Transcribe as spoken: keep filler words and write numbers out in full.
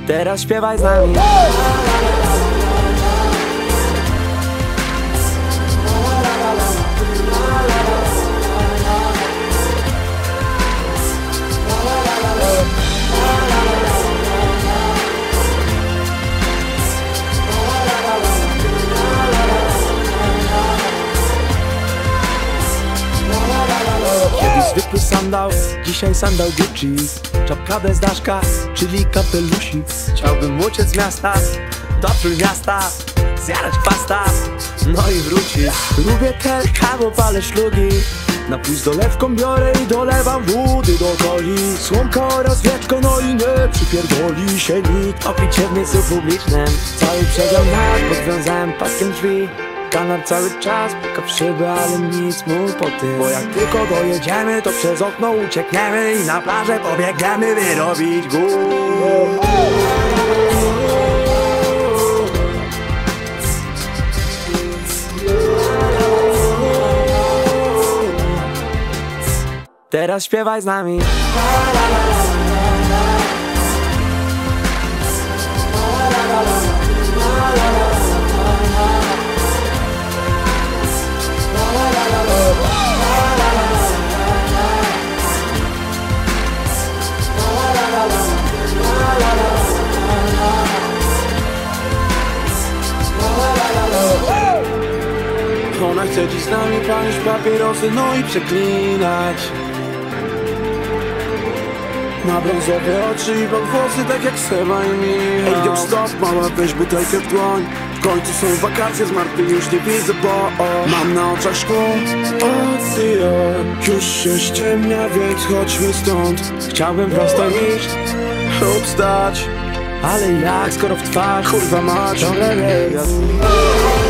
Teraz śpiewaj z nami. Zwykły sandał, dzisiaj sandał Gucci. Czapka bez daszka, czyli kapelusik. Chciałbym uciec z miasta, do miasta, zjarać pasta, no i wrócić. Lubię telka, bo palę szlugi. Napój z dolewką biorę i dolewam wody do goli. Słomka oraz wieczko, no i nie przypierdoli się nikt. Opić się w miejscu publicznym, cały przegląd podwiązałem paskiem drzwi. Kanar cały czas puka w szybę, ale nic mu po tym. Bo jak tylko dojedziemy, to przez okno uciekniemy i na plażę pobiegniemy wyrobić gór. Teraz śpiewaj z nami. Ona chce dziś z nami palić papierosy, no i przeklinać. Ma brązowe oczy i włosy, tak jak Seba i Michał. Ej, yo, stop, mała, weź butelkę w dłoń. W końcu są wakacje, z martwych już nie widzę, bo o, mam na oczach szkło. Ocean, już się ściemnia, więc chodźmy stąd. Chciałbym prosto iść lub stać, ale jak, skoro w twarz, kurwa mać, ciągle jest.